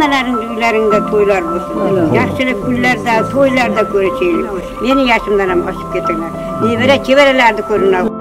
Hammalaring uylaringda to'ylar bo'lsin. Yaxshilik kunlarda, to'ylarda ko'rishaylik. Meni yoshimdan ham oshib ketinglar. Nevara-chevaralarni ko'ringlar.